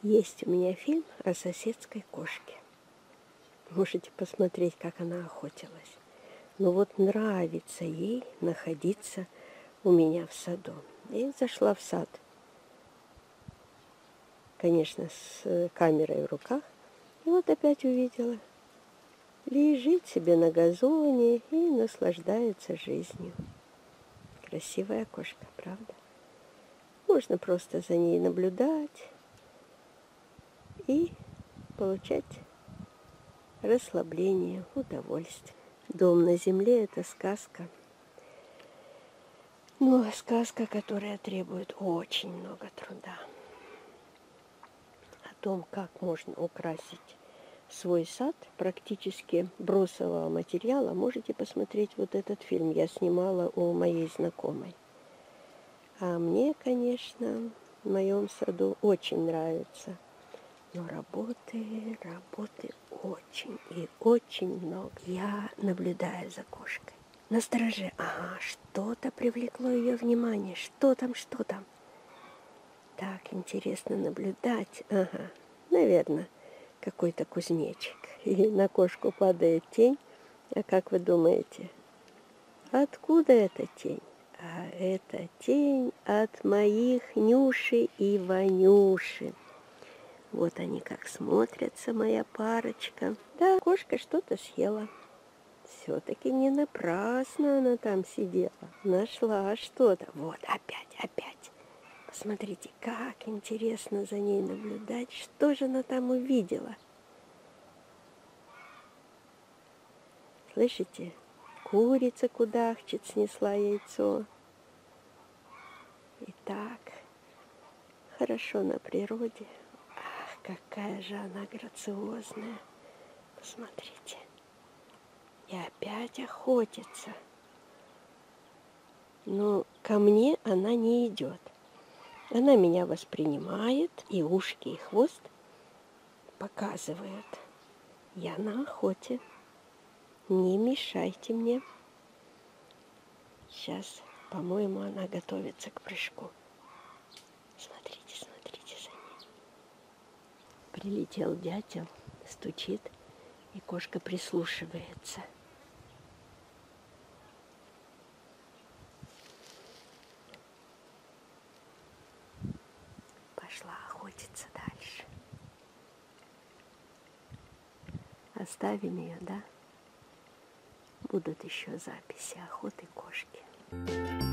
Есть у меня фильм о соседской кошке. Можете посмотреть, как она охотилась. Но вот нравится ей находиться у меня в саду. И зашла в сад, конечно, с камерой в руках. И вот опять увидела. Лежит себе на газоне и наслаждается жизнью. Красивая кошка, правда? Можно просто за ней наблюдать и получать расслабление, удовольствие. Дом на земле – это сказка. Но сказка, которая требует очень много труда. О том, как можно украсить свой сад практически бросового материала, можете посмотреть вот этот фильм. Я снимала у моей знакомой. А мне, конечно, в моем саду очень нравится. Но работы очень и очень много. Я наблюдаю за кошкой. Настороже. Ага, что-то привлекло ее внимание. Что там, что там? Так, интересно наблюдать. Ага, наверное, какой-то кузнечик. И на кошку падает тень. А как вы думаете, откуда эта тень? А это тень от моих Нюши и Ванюши. Вот они как смотрятся, моя парочка. Да, кошка что-то съела. Все-таки не напрасно она там сидела. Нашла что-то. Вот, опять. Посмотрите, как интересно за ней наблюдать. Что же она там увидела? Слышите? Курица кудахчет, снесла яйцо. И так хорошо на природе. Ах, какая же она грациозная. Посмотрите. И опять охотится. Но ко мне она не идет. Она меня воспринимает, и ушки, и хвост показывают. Я на охоте. Не мешайте мне. Сейчас, по-моему, она готовится к прыжку. Смотрите за ней. Прилетел дятел, стучит, и кошка прислушивается. Пошла охотиться дальше. Оставим ее, да? Будут еще записи охоты кошки.